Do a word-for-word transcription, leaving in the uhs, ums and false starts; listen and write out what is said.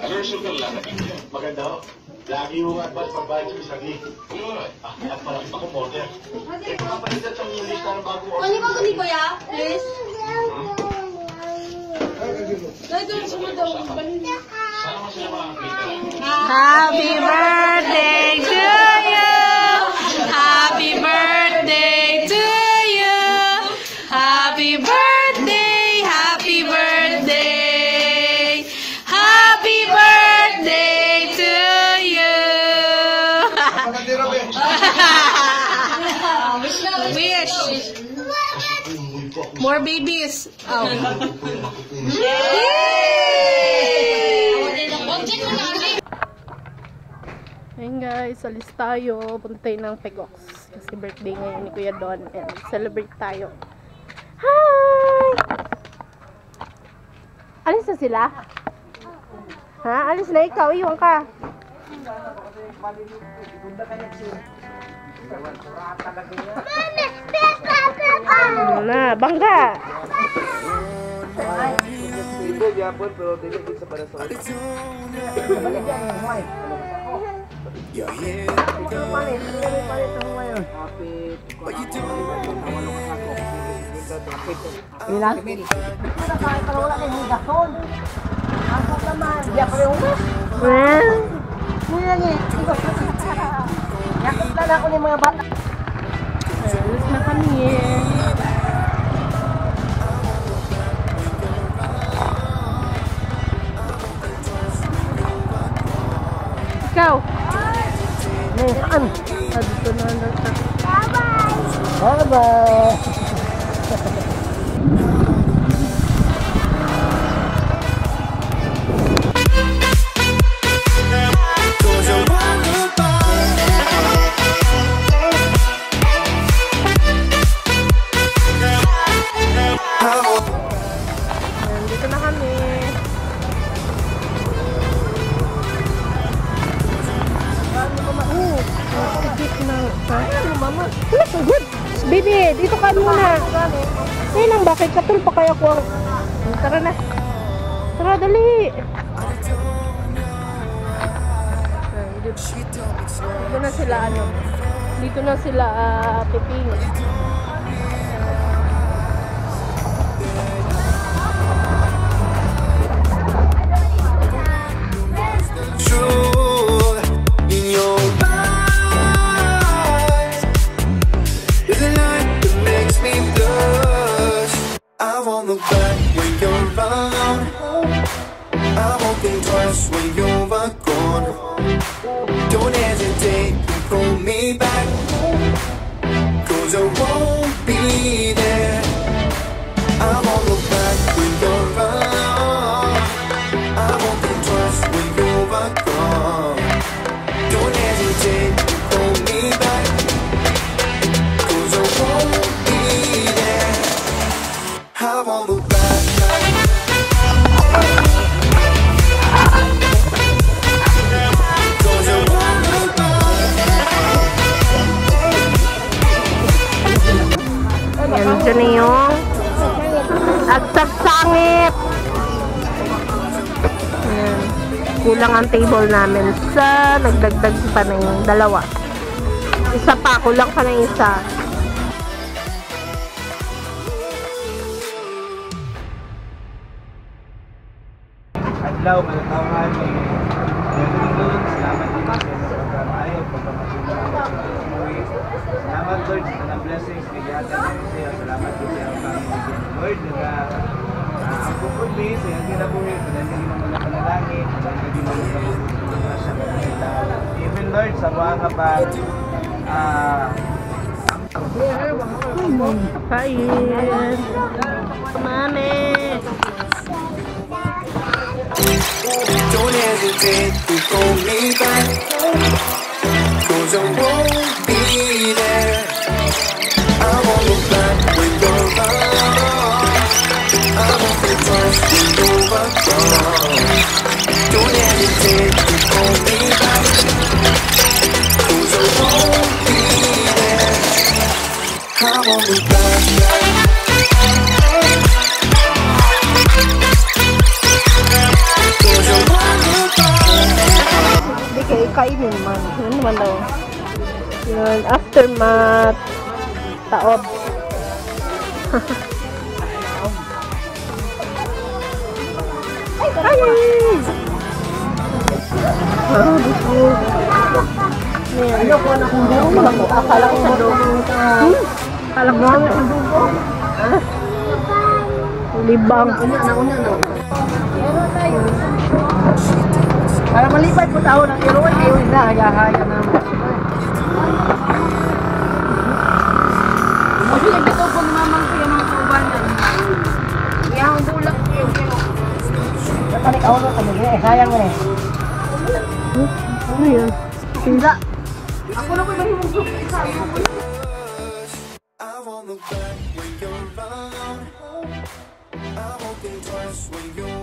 Version ng lang. Maganda ho. Lagi yung advance pag-bayad sa isagi. Ah, at malaki pa kong order. Eh, kapalitan sa mga lista ng bagong order. Ano ba ni Kuya? Please? Dahil doon sa mga daw. Sana sila makakita. Happy birthday to you! Happy birthday to you! Happy birthday! Happy birthday! Happy birthday to you! Wish! More babies! Oh. Ayun guys, alis tayo. Puntay ng Pegox. Kasi birthday ngayon ni Kuya Don. And celebrate tayo. Hi! Alis na sila? Ha? Alis na ikaw. Iwan ka. Ano na? Bangga! Ibu biarpun pero tidak bisa pada soal. Ilang? Kita kahit kalau wala na yung gason. Ang naman, diya pa yung umas. Well, Muna niya, ikot. Yakot lang ako ng mga bata. alis na kami. Ikaw? Nih, saan? Ah, dito na lang sa... Bye-bye! Bye-bye! Dito na kami. Oh, sikit na. Ano, mama? Wala so good. Baby, dito ka muna. Ayun ang bakit katul pa kaya ko. Tara na. Tara, dali. Dito na sila, ano. Dito na sila uh, piping. Look back when you're around. I won't think twice when you're gone. Don't hesitate to pull me back, 'cause I won't be there. I won't look back when you're around. I won't think twice when you're gone. Don't hesitate to pull me back, 'cause I won't be there. I won't look back. Cause I won't look back. Yan, dyan na yung agsasangit. Yan. Kulang ang table namin sa nagdagdag pa na yung dalawa. Isa pa, kulang pa na isa. Adlaw, malatawahan ni Lord, salamat din sa pagkamayo, pagkamasunod. Salamat Lord sa tanang blessings, bigyan natin siya. Salamat din sa panginoon Lord, na ang pupuli sa iyong kinabuhi, pinagiging mga mga panalangin, pinagiging mga mga sa mga tao. Even Lord, sa mga pa, ah, Kain. Mami. Don't hesitate to call me back, 'cause I won't be there. I won't look back when you're gone. I won't think twice when you're gone. Don't hesitate to call me back, 'cause I won't be there. I won't look back. Cause I won't look back. kainin man. Ano naman daw? Yun, aftermath. Taob. Ay! Ah, gusto. Ano ko na kung dugo? Akala ko sa dugo. Hmm? Akala ko sa dugo. Libang. Una na, una na. Para malipad po tao ng iroy, iroy na, haya-haya na. Kasi nagdito po namamang ko yung mga kaubanan. Yung bulak ko yung Nakanik ako na kami, eh, sayang eh. Ano yun? Pinsa. ako na po yung mahimong isa. I won't look back when you're around. I won't think twice when you're